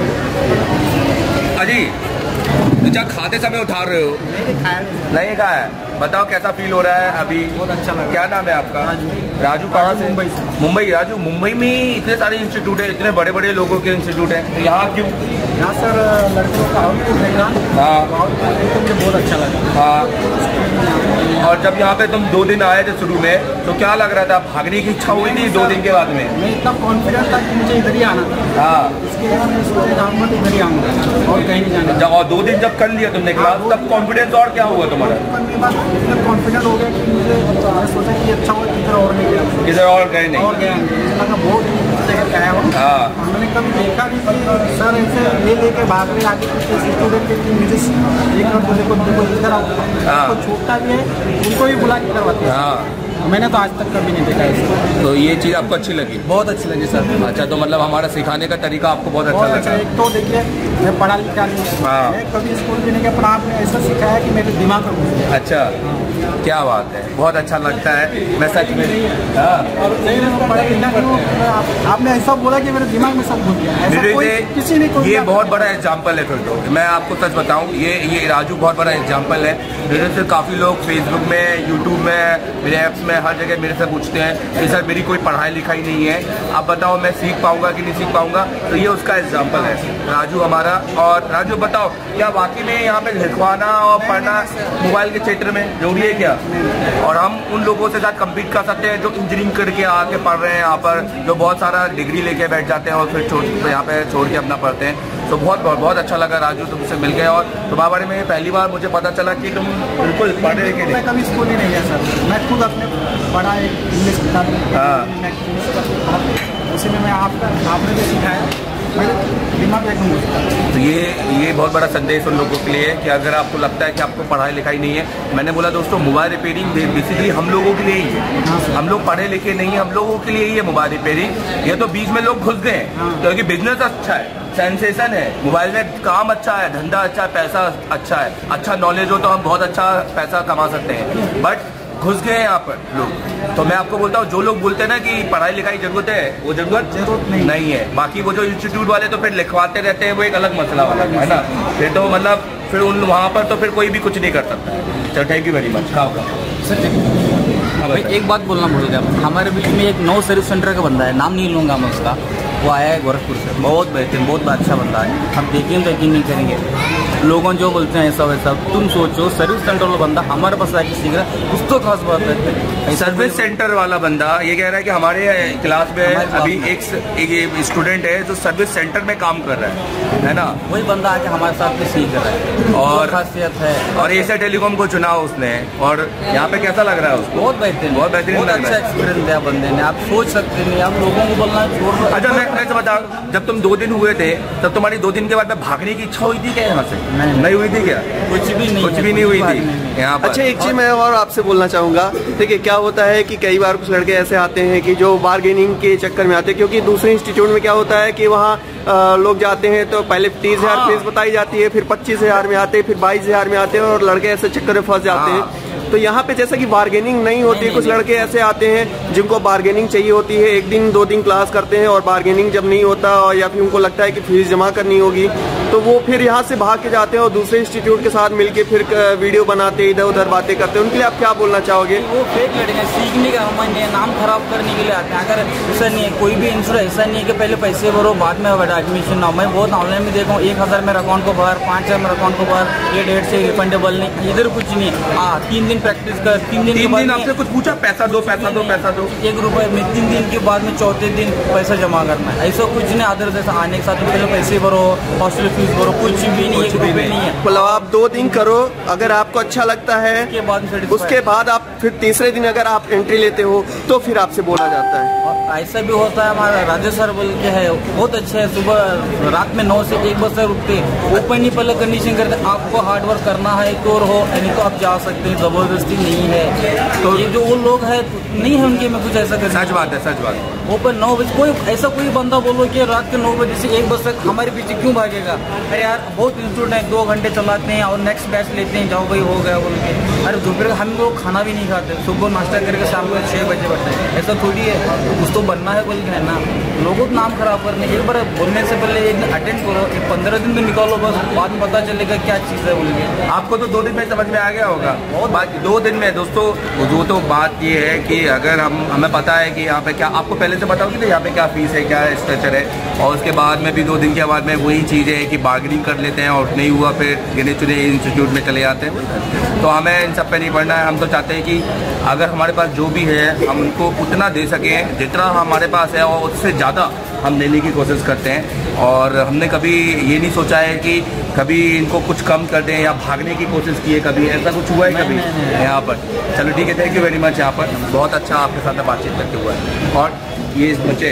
अजी जब खाते समय उठा रहे हो? नहीं खाया है। बताओ कैसा फील हो रहा है अभी? बहुत अच्छा लगा। क्या नाम है आपका? राजू। कहाँ से? मुंबई से। मुंबई। राजू, मुंबई में इतने सारे इंस्टीट्यूट है, इतने बड़े बड़े लोगों के इंस्टीट्यूट है, तो यहाँ क्यों? यहाँ सर लड़कों का आउटपुट है ना। हाँ, मुझे बहुत अच्छा लगा। हाँ, और जब यहाँ पे तुम 2 दिन आए थे शुरू में तो क्या लग रहा था? भागने की इच्छा हुई थी 2 दिन के बाद में? मैं इतना कॉन्फिडेंट था कि मुझे इधर ही आना था। हाँ, इसके लिए मैं सोचे जाऊँगा तो इधर ही आऊँगा और कहीं नहीं जाना। और 2 दिन जब कर लिया तुमने क्लास, तब कॉन्फिडेंस और क्या हुआ तुम्हारा? इतना कॉन्फिडेंट हो गया कि मुझे सोचा कि अच्छा हो इधर और नहीं गया, इधर और गए नहीं और गया मुझे लगा बहुत जगह गया हो। हाँ, मैंने कभी देखा नहीं कि सर ऐसे ले लेके भाग रहे आगे पीछे स्टूडेंट के लिए मुझे एक और देखो इधर आओ, छूटता भी है उनको भी बुला के करवाते हैं। हाँ, मैंने तो आज तक कभी नहीं देखा इसको। तो ये चीज़ आपको अच्छी लगी? बहुत अच्छी लगी सर। अच्छा, तो मतलब हमारा सिखाने का तरीका आपको बहुत अच्छा लगा? एक तो देखिए मैं पढ़ा लिखा नहीं, मैं कभी स्कूल भी नहीं गया, पर आपने ऐसा सिखाया कि मेरे दिमाग में घुस गया। अच्छा, क्या बात है, बहुत अच्छा लगता है। मैं सच में और पढ़ा लिखा आपने ऐसा बोला कि मेरे दिमाग में सब घुस गया। किसी ने ये बहुत बड़ा एग्जाम्पल है। फिर तो मैं आपको सच बताऊं, ये राजू बहुत बड़ा एग्जाम्पल है। मेरे से काफ़ी लोग फेसबुक में, यूट्यूब में, मेरे ऐप्स में, हर जगह मेरे से पूछते हैं कि सर मेरी कोई पढ़ाई लिखाई नहीं है, आप बताओ मैं सीख पाऊंगा कि नहीं सीख पाऊंगा। तो ये उसका एग्जाम्पल है राजू हमारा। और राजू बताओ, क्या वाकई में यहाँ पे लिखवाना और पढ़ना मोबाइल के क्षेत्र में जरूरी है क्या? और हम उन लोगों से साथ कम्पीट कर सकते हैं जो इंजीनियरिंग करके आके पढ़ रहे हैं यहाँ पर, जो बहुत सारा डिग्री लेके बैठ जाते हैं और फिर यहाँ पे छोड़ के अपना पढ़ते हैं। तो बहुत अच्छा लगा राजू तुमसे मिल गए, और तुम्हारे बारे में पहली बार मुझे पता चला कि तुम बिल्कुल पढ़े लिखे नहीं। मैं कभी स्कूल ही नहीं गया सर, मैं खुद अपने पढ़ा एक इंग्लिश किताब में। हाँ, उसी में मैं आपने जो सिखाया मेरे दिमाग में एकदम। तो ये बहुत बड़ा संदेश उन लोगों के लिए है कि अगर आपको लगता है कि आपको पढ़ाई लिखाई नहीं है, मैंने बोला दोस्तों मोबाइल रिपेयरिंग बेसिकली हम लोगों के लिए ही है। हम लोग पढ़े लिखे नहीं है, हम लोगों के लिए ही है मोबाइल रिपेयरिंग। ये तो बीच में लोग घुस गए क्योंकि बिजनेस अच्छा है, सेंसेशन है, मोबाइल में काम अच्छा है, धंधा अच्छा है, पैसा अच्छा है, अच्छा नॉलेज हो तो हम बहुत अच्छा पैसा कमा सकते हैं। बट घुस गए यहाँ पर लोग। तो मैं आपको बोलता हूँ, जो लोग बोलते हैं ना कि पढ़ाई लिखाई जरूरत है, वो जरूरत नहीं है। बाकी वो जो इंस्टीट्यूट वाले तो फिर लिखवाते रहते हैं, वो एक अलग मसला वाला है ना। फिर तो मतलब फिर उन वहाँ पर तो फिर कोई भी कुछ नहीं कर सकता। चलो thank you very much. Sir भाई एक बात बोलना भूल गया, हमारे बीच में एक नौ सर्विस सेंटर का बंदा है, नाम नहीं लूँगा मैं उसका, वो आया है गोरखपुर से, बहुत बेहतरीन, बहुत अच्छा बंदा है। हम देखेंगे तो यकीन नहीं करेंगे। लोगों जो बोलते हैं ऐसा वैसा, तुम सोचो सर्विस सेंटर वाला बंदा हमारे पास आके सीख रहा है, कुछ तो खास बात है। सर्विस सेंटर वाला बंदा ये कह रहा है कि हमारे क्लास में अभी एक स्टूडेंट है जो सर्विस सेंटर में काम कर रहा है ना, वही बंदा आके हमारे साथ में सीख रहा है और खासियत है। और एशिया टेलीकॉम को चुना उसने, और यहाँ पे कैसा लग रहा है उसको? बहुत बेहतरीन, बहुत अच्छा एक्सपीरियंस दिया बंदे ने, आप सोच सकते नहीं, आप लोगों को बोलना छोड़। अच्छा मैं बताओ, जब तुम 2 दिन हुए थे तब तुम्हारी 2 दिन के बाद में भागने की इच्छा हुई थी क्या यहाँ से? नहीं हुई थी क्या? कुछ भी नहीं हुई थी यहाँ पर। अच्छा एक चीज मैं और आपसे बोलना चाहूँगा, देखिए क्या होता है कि कई बार कुछ लड़के ऐसे आते हैं कि जो बार्गेनिंग के चक्कर में आते हैं, क्योंकि दूसरे इंस्टीट्यूट में क्या होता है कि वहाँ लोग जाते हैं तो पहले 30,000 फीस बताई जाती है, फिर 25,000 में आते हैं, फिर 22,000 में आते हैं, और लड़के ऐसे चक्कर में फंस जाते हैं। तो यहाँ पे जैसा कि बार्गेनिंग नहीं होती है, कुछ लड़के ऐसे आते हैं जिनको बार्गेनिंग चाहिए होती है, 1 दिन 2 दिन क्लास करते हैं और बार्गेनिंग जब नहीं होता और या फिर उनको लगता है कि फीस जमा करनी होगी तो वो फिर यहाँ से भाग के जाते हैं और दूसरे इंस्टीट्यूट के साथ मिलके फिर वीडियो बनाते, इधर उधर बातें करते हैं। उनके लिए आप क्या बोलना चाहोगे? वो फेक लड़के सीखने का मन है, नाम खराब करने के लिए आते हैं। अगर ऐसा नहीं है, कोई भी इंश्योरेंस ऐसा नहीं है कि पहले पैसे भरो बाद में एडमिशन ना हो। मैं बहुत ऑनलाइन में देखा हूँ, 1,000 मेरे अकाउंट को भर, 5,000 मेरे अकाउंट को भर, ये डेट से रिफंडेबल नहीं, इधर कुछ नहीं है। 3 दिन प्रैक्टिस कर, 3 दिन आपसे कुछ पूछा, पैसा दो 1 रुपये में, 3 दिन के बाद में 4थे दिन पैसा जमा करना है, ऐसा कुछ नहीं। अदर जैसा आने के साथ पहले पैसे भरो, हॉस्टल फीस भरो, कुछ भी नहीं, 1 रुपये नहीं है। मतलब आप 2 दिन करो, अगर आपको अच्छा लगता है उसके बाद आप फिर तीसरे दिन अगर आप एंट्री लेते हो तो फिर आपसे बोला जाता है। ऐसा भी होता है, हमारा राजेश सर बोल के है, बहुत अच्छे है, सुबह रात में 9 से 1 बजे तक रुकते, ओपन ही पहले कंडीशन करते, आपको हार्ड वर्क करना है तो हो, नहीं तो आप जा सकते हैं, ज़बरदस्ती नहीं है। तो ये जो वो लोग हैं नहीं है उनके में कुछ ऐसा कर। सच बात है, सच बात है। वो पर 9 बजे कोई ऐसा कोई बंदा बोलो कि रात के 9 बजे से 1 बजे तक हमारे पीछे क्यों भागेगा? अरे यार बहुत इंस्टीट्यूट है, 2 घंटे चलाते हैं और नेक्स्ट बैच लेते हैं, जाओ भाई हो गया बोल के। अरे दोपहर हम लोग खाना भी नहीं खाते, सुबह नाश्ता करके शाम को 6 बजे बढ़ते हैं। ऐसा थोड़ी है, कुछ तो बनना है बोल के है ना। लोगों को नाम खराब करने, एक बार बोलने से पहले एक अटेंड करो, 15 दिन तो निकालो, बस बाद में पता चलेगा क्या चीज़ है बोल के। आपको तो 2 दिन में समझ में आ गया होगा। 2 दिन में दोस्तों, जो तो बात ये है कि अगर हमें पता है कि यहाँ पे क्या, आपको पहले से पता होगी ना यहाँ पे क्या फीस है, क्या स्ट्रक्चर है, और उसके बाद में भी 2 दिन के बाद में वही चीज़ें है कि बार्गेनिंग कर लेते हैं और नहीं हुआ फिर गिने चुने इंस्टीट्यूट में चले जाते हैं। तो हमें इन सब पे नहीं पढ़ना है। हम तो चाहते हैं कि अगर हमारे पास जो भी है हम उनको उतना दे सकें जितना हमारे पास है, और उससे ज़्यादा हम लेने की कोशिश करते हैं। और हमने कभी ये नहीं सोचा है कि कभी इनको कुछ कम कर दें या भागने की कोशिश की है, कभी ऐसा कुछ हुआ है कभी यहाँ पर? चलो ठीक है, थैंक यू वेरी मच। यहाँ पर बहुत अच्छा आपके साथ बातचीत करके हुआ है। और ये इस बच्चे,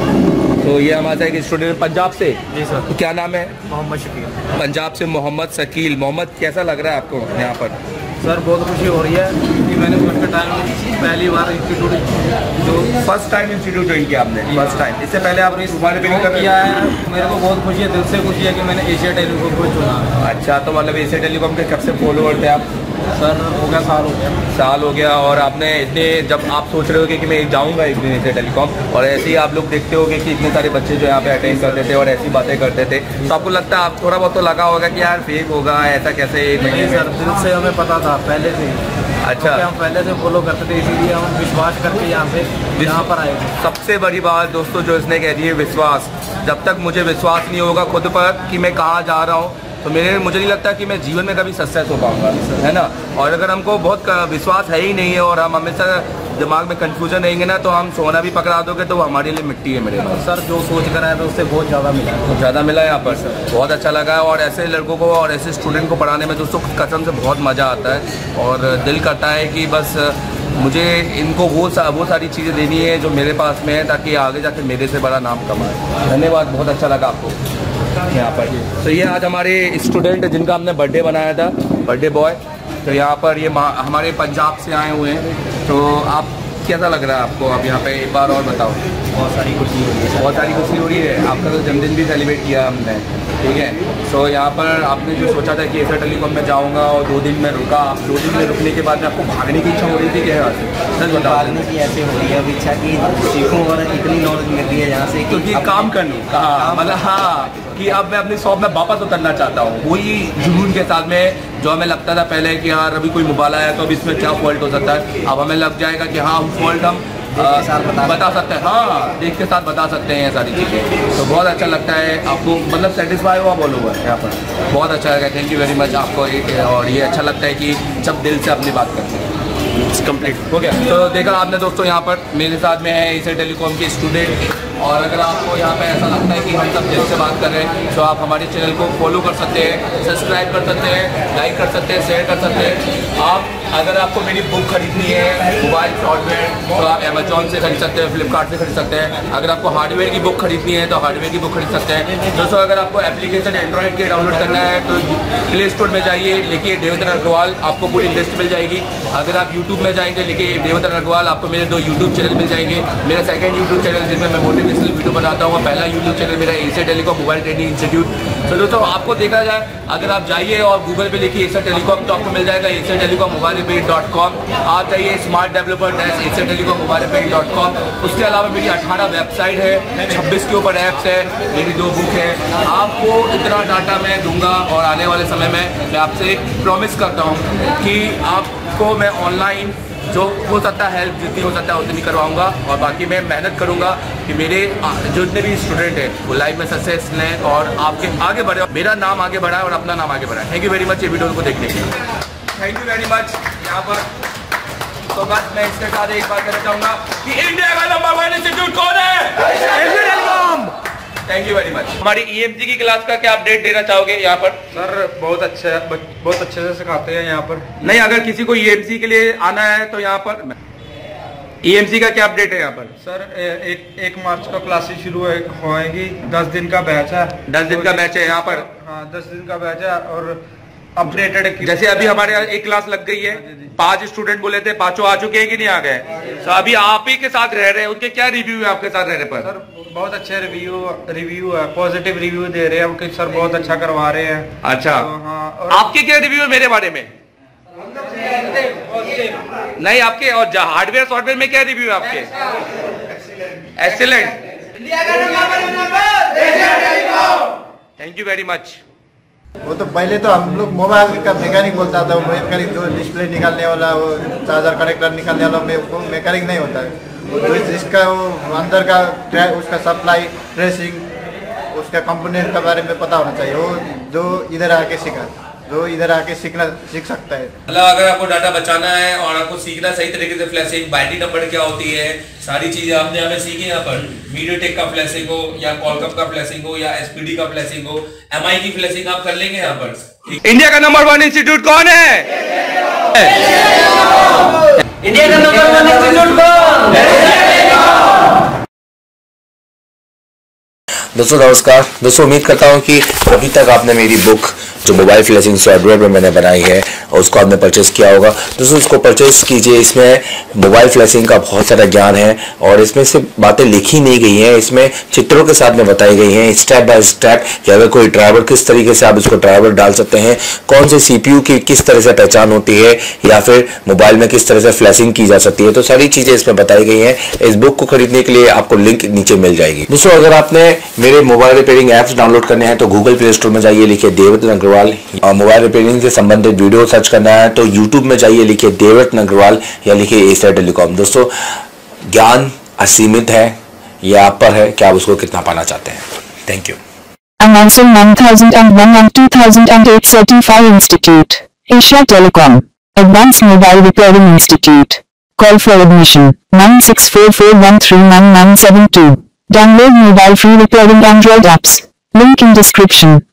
तो ये हमारा एक स्टूडेंट पंजाब से। जी सर। तो क्या नाम है? मोहम्मद शकील। पंजाब से मोहम्मद शकील। मोहम्मद, कैसा लग रहा है आपको यहाँ पर? सर बहुत खुशी हो रही है कि मैंने फर्स्ट टाइम पहली बार इंस्टीट्यूट जो फर्स्ट टाइम इंस्टीट्यूट ज्वाइन किया आपने? First time. इससे पहले आपने इस बारे में किया है? मेरे को बहुत खुशी है, दिल से खुशी है कि मैंने एशिया टेलीकॉम को चुना। अच्छा, तो मतलब एशिया टेलीकॉम के कब से फॉलोअर थे आप? सर हो गया, साल हो गया। और आपने इतने, जब आप सोच रहे हो कि मैं जाऊंगा एक दिन एशिया टेलीकॉम, और ऐसे ही आप लोग देखते होगे कि इतने सारे बच्चे जो यहाँ पे अटेंड करते थे और ऐसी बातें करते थे, तो आपको लगता है, आप थोड़ा बहुत तो लगा होगा कि यार फेक होगा, ऐसा कैसे? नहीं सर, दिल से हमें पता था पहले से। अच्छा, हम पहले से फॉलो करते थे, इसीलिए हम विश्वास करके यहाँ पर आए थे। सबसे बड़ी बात दोस्तों जो इसने कह दी है, विश्वास। जब तक मुझे विश्वास नहीं होगा खुद पर कि मैं कहाँ जा रहा हूँ, तो मुझे नहीं लगता कि मैं जीवन में कभी सक्सेस हो पाऊंगा, है ना। और अगर हमको बहुत विश्वास है ही नहीं है और हम हमेशा दिमाग में कंफ्यूजन रहेंगे ना, तो हम सोना भी पकड़ा दोगे तो वो हमारे लिए मिट्टी है मेरे पास। सर जो सोच कर आया था उससे बहुत ज़्यादा मिला, यहाँ पर बहुत अच्छा लगा है। और ऐसे लड़कों को और ऐसे स्टूडेंट को पढ़ाने में दोस्तों कसम से बहुत मज़ा आता है, और दिल करता है कि बस मुझे इनको वो सारी चीज़ें देनी है जो मेरे पास में है, ताकि आगे जाकर मेरे से बड़ा नाम कमाए। धन्यवाद, बहुत अच्छा लगा आपको यहाँ पर। तो ये आज हमारे स्टूडेंट जिनका हमने बर्थडे बनाया था, बर्थडे बॉय, तो यहाँ पर ये हमारे पंजाब से आए हुए हैं। तो आप, कैसा लग रहा है आपको? आप यहाँ पे एक बार और बताओ। बहुत सारी खुशी हो रही है। बहुत सारी खुशी हो रही है। आपका तो जन्मदिन भी सेलिब्रेट किया हमने, ठीक है। तो यहाँ पर आपने जो सोचा था कि एशिया टेलीकॉम में जाऊँगा और 2 दिन में रुका, 2 दिन में रुकने के बाद में आपको भागने की इच्छा हो रही थी क्या? सच बताओ। भागने की ऐसे हो रही है अब इच्छा की सीखूं और इतनी नॉलेज मिल रही है यहाँ से क्योंकि काम कर लूँ, मतलब हाँ, कि अब मैं अपनी शॉप में वापस उतरना चाहता हूँ वही जुनून के साथ में। जो हमें लगता था पहले कि यार अभी कोई मोबाइल आया तो अब इसमें क्या फॉल्ट हो सकता है, अब हमें लग जाएगा कि हाँ फॉल्ट हम बता सकते हैं, हाँ देख के साथ बता सकते हैं ये सारी चीज़ें। तो बहुत अच्छा लगता है आपको, मतलब सेटिस्फाई हुआ बोलूँगा यहाँ पर, बहुत अच्छा लगा। थैंक यू वेरी मच आपको। और ये अच्छा लगता है कि जब दिल से अपनी बात करते हैं। कंप्लीट हो गया। तो देखा आपने दोस्तों, यहाँ पर मेरे साथ में है एशिया टेलीकॉम के स्टूडेंट। और अगर आपको यहाँ पे ऐसा लगता है कि हम सब दिल से बात कर रहे हैं, तो आप हमारे चैनल को फॉलो कर सकते हैं, सब्सक्राइब कर सकते हैं, लाइक कर सकते हैं, शेयर कर सकते हैं। आप अगर आपको मेरी बुक खरीदनी है मोबाइल सॉफ्टवेयर, तो आप अमेजॉन से खरीद सकते हैं, फ्लिपकार्ट से खरीद सकते हैं। अगर आपको हार्डवेयर की बुक खरीदनी है तो हार्डवेयर की बुक खरीद सकते हैं। दोस्तों अगर आपको एप्लीकेशन एंड्रॉइड के डाउनलोड करना है तो प्ले स्टोर में जाइए, लिखिए देवेंद्र अग्रवाल, आपको पूरी लिस्ट मिल जाएगी। अगर आप यूट्यूब में जाएंगे, लिखिए देवेंद्र अग्रवाल, आपको मेरे 2 यूट्यूब चैनल मिल जाएंगे। मेरा सेकंड यूट्यूब चैनल जिसमें मैं मोटिवेशनल वीडियो बनाता हूँ, पहला यूट्यूब चैनल मेरा Asia telecom mobile training institute. तो दोस्तों आपको देखा जाए, अगर आप जाइए और गूगल पे लिखिए एशिया टेलीकॉम, तो आपको मिल जाएगा एशिया टेलीकॉम मोबाइल रिपेयर.com। आप जाइए smart developer Asia telecom mobile repair dot com. उसके अलावा मेरी 18 वेबसाइट है, 26 के ऊपर ऐप्स है, मेरी 2 बुक है। आपको इतना डाटा मैं दूंगा और आने वाले समय में मैं आपसे प्रॉमिस करता हूँ कि आपको मैं ऑनलाइन जो हो सकता है हेल्प जितनी हो सकता है उतनी करवाऊंगा। और बाकी मैं मेहनत करूंगा कि मेरे जो जितने भी स्टूडेंट हैं वो लाइफ में सक्सेस लें और आपके आगे बढ़े, मेरा नाम आगे बढ़ाए और अपना नाम आगे बढ़ाए। थैंक यू वेरी मच ये वीडियो को देखने के लिए। Thank you very much. यहाँ पर तो बस मैं इसके साथ एक बात कहना चाहूँगा कि इंडिया का नंबर 1 इंस्टीट्यूट कौन है? Thank you very much. हमारी EMG की क्लास का क्या अपडेट देना चाहोगे यहाँ पर? सर बहुत अच्छे से सिखाते हैं यहाँ पर। नहीं, अगर किसी को EMC के लिए आना है तो यहाँ पर EMC का क्या अपडेट है यहाँ पर? सर 1 मार्च को क्लासेस शुरू होएगी, 10 दिन का बैच है। 10 दिन का बैच है यहाँ पर? हाँ 10 दिन का बैच है। और अपडेटेड। जैसे अभी हमारे यहाँ एक क्लास लग गई है, 5 स्टूडेंट बोले थे, 5 आ चुके हैं कि नहीं आ गए? तो अभी आप ही के साथ रह रहे हैं, उनके क्या रिव्यू है आपके साथ रहने पर? सर बहुत अच्छे रिव्यू है, पॉजिटिव रिव्यू दे रहे हैं उनके सर, बहुत अच्छा करवा रहे हैं। अच्छा तो हाँ, और आपके क्या रिव्यू है मेरे बारे में? नहीं आपके, और हार्डवेयर सॉफ्टवेयर में क्या रिव्यू है आपके? Excellent, thank you very much. वो तो पहले तो हम लोग मोबाइल का मैकेनिक बोलता था, वो मैकेनिक जो डिस्प्ले निकालने वाला, वो चार्जर कनेक्टर निकालने वाला वो मैकेनिक नहीं होता है। तो इसका वो अंदर का उसका सप्लाई, ट्रेसिंग, उसका कंपोनेंट के बारे में पता होना चाहिए। वो जो इधर आके सीख सकता है। मतलब अगर आपको डाटा बचाना है और आपको सीखना सही तरीके से फ्लैशिंग, बाइनरी नंबर क्या होती है, सारी चीजें आपने हमें सीखी यहाँ पर। मीडियाटेक का फ्लैशिंग हो या कॉलकम का फ्लैशिंग हो या एसपीडी का फ्लैशिंग हो, एमआई की फ्लैशिंग आप कर लेंगे यहाँ पर। इंडिया का नंबर 1 इंस्टीट्यूट कौन है? इंडिया का नंबर 1 इंस्टीट्यूट कौन? दोस्तों नमस्कार। दोस्तों उम्मीद करता हूँ कि अभी तक आपने मेरी बुक जो मोबाइल फ्लैशिंग सॉफ्टवेयर में मैंने बनाई है और उसको आपने परचेस किया होगा। दोस्तों इसको परचेस कीजिए, इसमें मोबाइल फ्लैशिंग का बहुत सारा ज्ञान है और इसमें से बातें लिखी नहीं गई हैं, इसमें चित्रों के साथ में बताई गई हैं स्टेप बाय स्टेप कि अगर कोई ड्राइवर किस तरीके से आप इसको ड्राइवर डाल सकते हैं, कौन से CPU की किस तरह से पहचान होती है या फिर मोबाइल में किस तरह से फ्लैशिंग की जा सकती है। तो सारी चीजें इसमें बताई गई हैं। इस बुक को खरीदने के लिए आपको लिंक नीचे मिल जाएगी। दोस्तों अगर आपने मेरे मोबाइल रिपेयरिंग ऐप्स डाउनलोड करने हैं तो गूगल प्ले स्टोर में जाइए, लिखिए देवरत्न अग्रवाल। मोबाइल रिपेयरिंग से संबंधित वीडियो सर्च करना है तो यूट्यूब में जाइए, लिखिए देवरत्न अग्रवाल या लिखिए एशिया टेलीकॉम। दोस्तों ज्ञान असीमित है, ये आप पर है कि आप उसको कितना पाना चाहते हैं। Thank you. Announcing 9001 and 2008 Certified Institute, Asia Telecom, Advanced Mobile Repairing Institute. Call for admission 9644139972. Download mobile free repairing Android apps. Link in description.